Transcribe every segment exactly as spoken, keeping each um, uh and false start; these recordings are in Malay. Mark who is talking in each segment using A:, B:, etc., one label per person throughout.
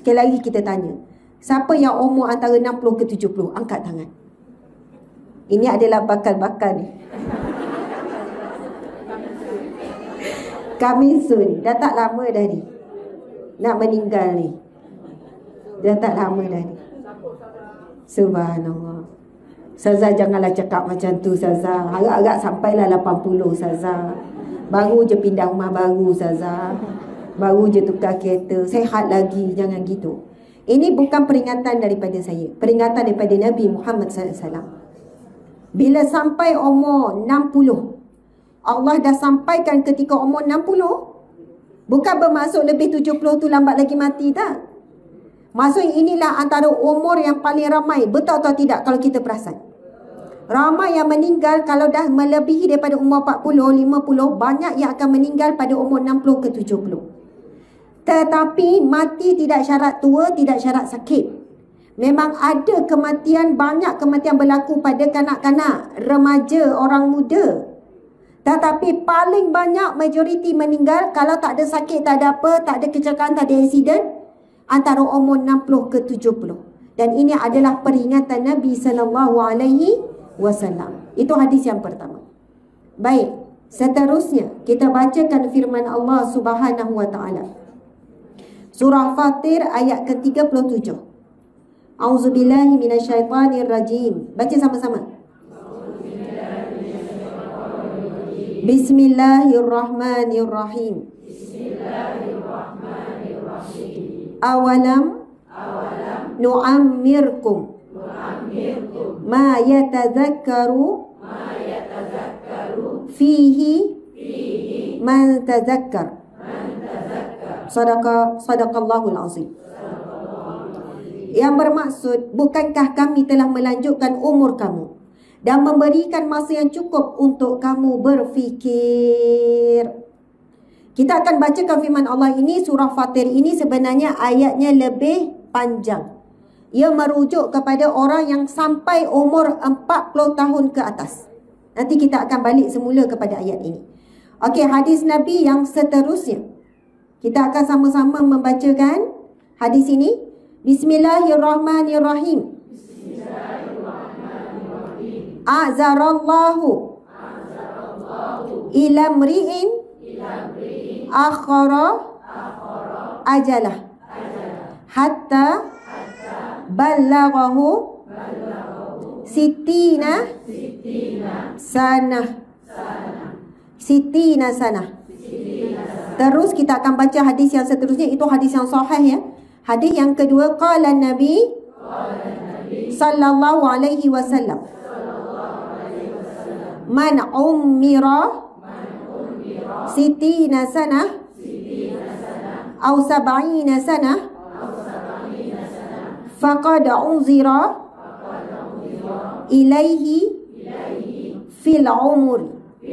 A: Sekali lagi kita tanya, siapa yang umur antara enam puluh ke tujuh puluh? Angkat tangan. Ini adalah bakal-bakal ni. Kami sun. Dah tak lama dah ni nak meninggal ni. Dah tak lama dah ni. Subhanallah. Ustazah janganlah cakap macam tu Ustazah. Agak-agak sampailah lapan puluh Ustazah. Baru je pindah rumah baru Ustazah. Baru je tukar kereta. Sehat lagi. Jangan gitu. Ini bukan peringatan daripada saya. Peringatan daripada Nabi Muhammad sallallahu alaihi wasallam. Bila sampai umur enam puluh, Allah dah sampaikan ketika umur enam puluh. Bukan bermaksud lebih tujuh puluh tu lambat lagi mati, tak. Maksud inilah antara umur yang paling ramai. Betul atau tidak kalau kita perasan? Ramai yang meninggal kalau dah melebihi daripada umur empat puluh, lima puluh. Banyak yang akan meninggal pada umur enam puluh ke tujuh puluh. Tetapi mati tidak syarat tua, tidak syarat sakit. Memang ada kematian, banyak kematian berlaku pada kanak-kanak, remaja, orang muda. Tetapi paling banyak majoriti meninggal kalau tak ada sakit, tak ada apa, tak ada kecelakaan, tak ada aksiden, antara umur enam puluh ke tujuh puluh. Dan ini adalah peringatan Nabi sallallahu alaihi wasallam. Itu hadis yang pertama. Baik, seterusnya kita bacakan firman Allah Subhanahu wa taala. Surah Fatir ayat ke tiga puluh tujuh. A'udzubillahi minasyaitanirrajim. Baca sama-sama. Bismillahirrahmanirrahim. Bismillahirrahmanirrahim. Awalam Awalam nu'ammirkum nu'ammirkum ma yatazakkaru ma yatazakkaru fihi fihi man tazakkar man tazakkar. Sadaqa sadaqallahul azim. Yang bermaksud, bukankah kami telah melanjutkan umur kamu dan memberikan masa yang cukup untuk kamu berfikir. Kita akan bacakan firman Allah ini. Surah Fatir ini sebenarnya ayatnya lebih panjang. Ia merujuk kepada orang yang sampai umur empat puluh tahun ke atas. Nanti kita akan balik semula kepada ayat ini. Okey, hadis Nabi yang seterusnya. Kita akan sama-sama membacakan hadis ini. Bismillahirrahmanirrahim. Bismillahirrahmanirrahim. A'zarallahu A'zarallahu ila mri'in ila mri'in akhara akhara ajalah hatta hatta ballaghahu ballaghahu sitina sitina sanah sanah sitina sanah. Terus kita akan baca hadis yang seterusnya. Itu hadis yang sahih, ya. Hadis yang kedua, qala Nabi sallallahu alaihi wasallam, man ummira sitina sanah aw sab'ina sanah faqad unzira ilaihi fil umur.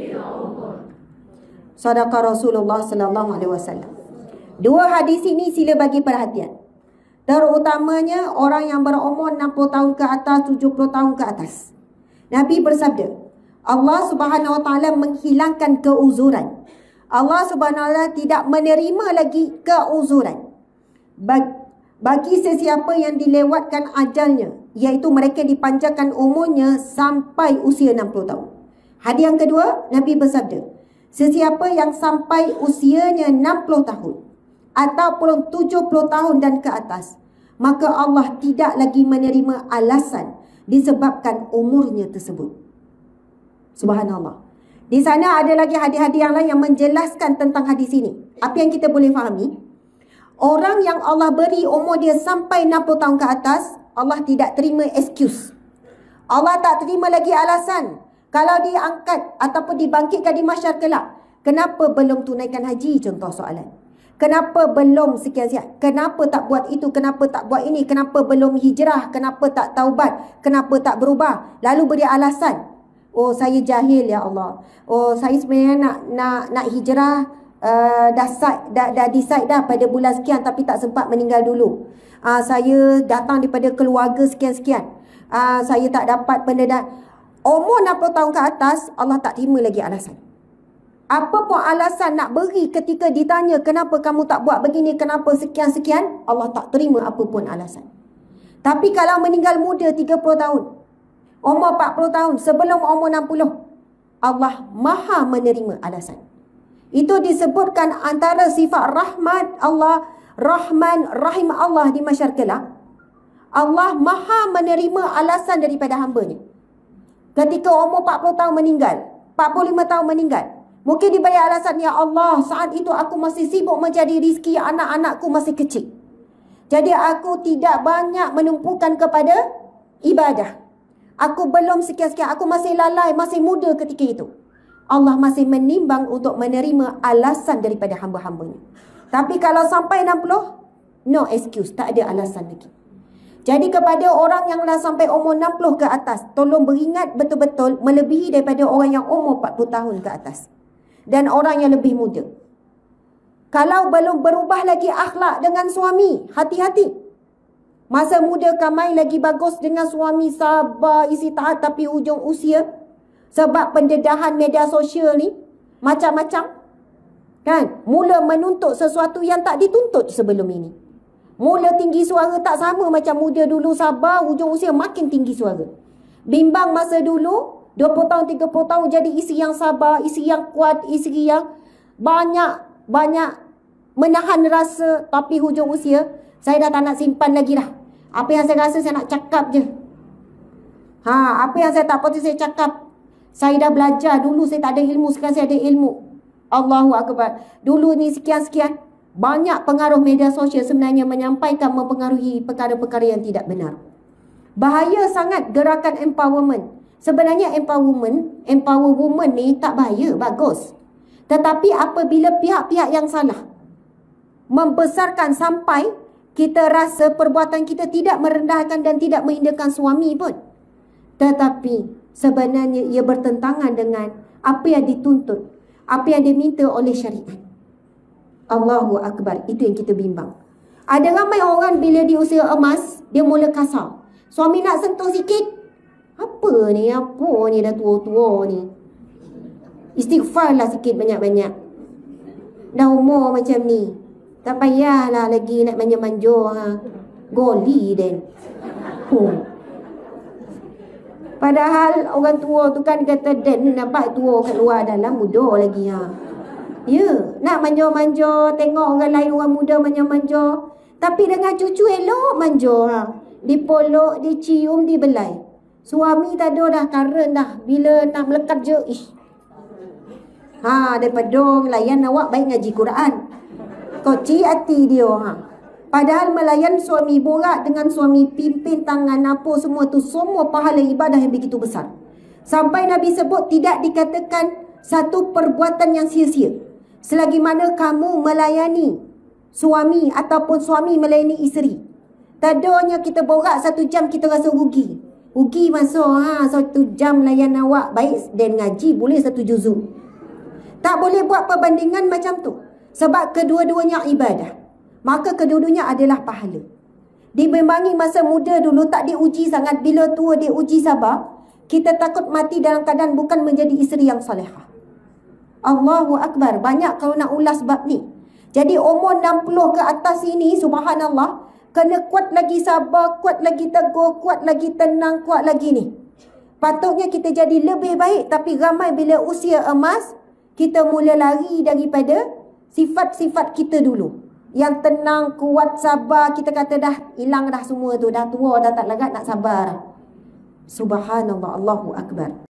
A: Sadaqa Rasulullah sallallahu alaihi wasallam. Dua hadis ini sila bagi perhatian. Terutamanya orang yang berumur enam puluh tahun ke atas, tujuh puluh tahun ke atas. Nabi bersabda, Allah Subhanahu wa taala menghilangkan keuzuran. Allah Subhanahu wa taala tidak menerima lagi keuzuran bagi sesiapa yang dilewatkan ajalnya, iaitu mereka dipanjangkan umurnya sampai usia enam puluh tahun. Hadis yang kedua, Nabi bersabda, sesiapa yang sampai usianya enam puluh tahun ataupun tujuh puluh tahun dan ke atas, maka Allah tidak lagi menerima alasan disebabkan umurnya tersebut. Subhanallah. Di sana ada lagi hadis-hadis yang lain yang menjelaskan tentang hadis ini. Apa yang kita boleh fahami? Orang yang Allah beri umur dia sampai enam puluh tahun ke atas, Allah tidak terima excuse. Allah tak terima lagi alasan. Kalau diangkat ataupun dibangkitkan di mahsyar kelak, kenapa belum tunaikan haji? Contoh soalan. Kenapa belum sekian-sekian? Kenapa tak buat itu? Kenapa tak buat ini? Kenapa belum hijrah? Kenapa tak taubat? Kenapa tak berubah? Lalu beri alasan. Oh, saya jahil ya Allah. Oh, saya sebenarnya nak nak nak hijrah, uh, dah side, dah dah decide dah pada bulan sekian tapi tak sempat meninggal dulu. Uh, saya datang daripada keluarga sekian-sekian. Uh, saya tak dapat pendedahan. Umur enam puluh tahun ke atas, Allah tak terima lagi alasan. Apa pun alasan nak beri ketika ditanya kenapa kamu tak buat begini, kenapa sekian-sekian, Allah tak terima apa pun alasan. Tapi kalau meninggal muda tiga puluh tahun, umur empat puluh tahun, sebelum umur enam puluh, Allah maha menerima alasan. Itu disebutkan antara sifat rahmat Allah, Rahman, Rahim Allah di mahsyar kelak. Allah maha menerima alasan daripada hamba-Nya. Ketika umur empat puluh tahun meninggal, empat puluh lima tahun meninggal, mungkin diberi alasan, ya Allah, saat itu aku masih sibuk mencari rizki, anak-anakku masih kecil. Jadi aku tidak banyak menumpukan kepada ibadah. Aku belum sekian-sekian, aku masih lalai, masih muda ketika itu. Allah masih menimbang untuk menerima alasan daripada hamba-hambanya. Tapi kalau sampai enam puluh, no excuse, tak ada alasan lagi. Jadi kepada orang yang dah sampai umur enam puluh ke atas, tolong beringat betul-betul melebihi daripada orang yang umur empat puluh tahun ke atas. Dan orang yang lebih muda. Kalau belum berubah lagi akhlak dengan suami, hati-hati. Masa muda kamai lagi bagus dengan suami, sabar, isi taat, tapi hujung usia, sebab pendedahan media sosial ni, macam-macam. Kan? Mula menuntut sesuatu yang tak dituntut sebelum ini. Mula tinggi suara tak sama macam muda dulu, sabar, hujung usia makin tinggi suara. Bimbang masa dulu, dua puluh tahun, tiga puluh tahun jadi isteri yang sabar, isteri yang kuat, isteri yang banyak, banyak menahan rasa. Tapi hujung usia, saya dah tak nak simpan lagi dah. Apa yang saya rasa saya nak cakap je. Ha, apa yang saya tak patut saya cakap. Saya dah belajar, dulu saya tak ada ilmu, sekarang saya ada ilmu. Allahu Akbar. Dulu ni sekian-sekian. Banyak pengaruh media sosial sebenarnya menyampaikan, mempengaruhi perkara-perkara yang tidak benar. Bahaya sangat gerakan empowerment. Sebenarnya empowerment, empower woman ni tak bahaya, bagus. Tetapi apabila pihak-pihak yang salah membesarkan sampai kita rasa perbuatan kita tidak merendahkan dan tidak menghindarkan suami pun. Tetapi sebenarnya ia bertentangan dengan apa yang dituntut, apa yang diminta oleh syariat. Allahu Akbar. Itu yang kita bimbang. Ada ramai orang bila di usia emas, dia mula kasar. Suami nak sentuh sikit, apa ni, apa ni, dah tua-tua ni. Istighfar lah sikit banyak-banyak. Dah umur macam ni, tak payahlah lagi nak manja-manja. Ha. Goli then. Hmm. Padahal orang tua tu kan kata, Dan nampak tua kat luar, dalam muda lagi. Ha. Ya, nak manja-manja, tengok orang lain, orang muda manja-manja. Tapi dengan cucu elok manja. Ha. Dipolok, dicium, dibelai. Suami tak ada dah, karen dah. Bila nak melekat je, ish. Ha, daripada melayan awak baik ngaji Quran. Koci hati dia. Ha. Padahal melayan suami borak dengan suami pimpin tangan apa semua tu, semua pahala ibadah yang begitu besar. Sampai Nabi sebut tidak dikatakan satu perbuatan yang sia-sia selagi mana kamu melayani suami ataupun suami melayani isteri. Tadanya kita borak satu jam kita rasa rugi. Rugi masuk ha, satu jam layan awak baik dan ngaji boleh satu juzuk. Tak boleh buat perbandingan macam tu. Sebab kedua-duanya ibadah. Maka kedua-duanya adalah pahala. Dibimbangi masa muda dulu tak diuji sangat. Bila tua diuji sabar. Kita takut mati dalam keadaan bukan menjadi isteri yang salihah. Allahu Akbar. Banyak kalau nak ulas bab ni. Jadi umur enam puluh ke atas ini, subhanallah, kena kuat lagi sabar, kuat lagi teguh, kuat lagi tenang, kuat lagi ni. Patutnya kita jadi lebih baik. Tapi ramai bila usia emas, kita mula lari daripada sifat-sifat kita dulu. Yang tenang, kuat, sabar. Kita kata dah hilang dah semua tu. Dah tua, dah tak larat nak sabar. Subhanallah, Allahu Akbar.